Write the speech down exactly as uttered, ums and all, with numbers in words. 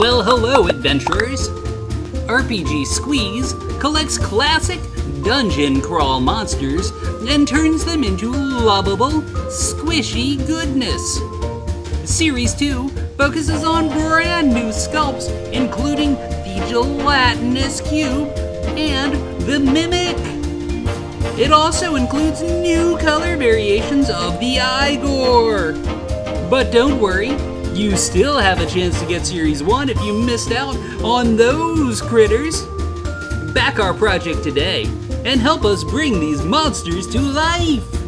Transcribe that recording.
Well, hello, adventurers! R P G Squeeze collects classic dungeon crawl monsters and turns them into lovable, squishy goodness. Series two focuses on brand new sculpts, including the gelatinous cube and the mimic. It also includes new color variations of the Igor. But don't worry, you still have a chance to get Series one if you missed out on those critters. Back our project today and help us bring these monsters to life.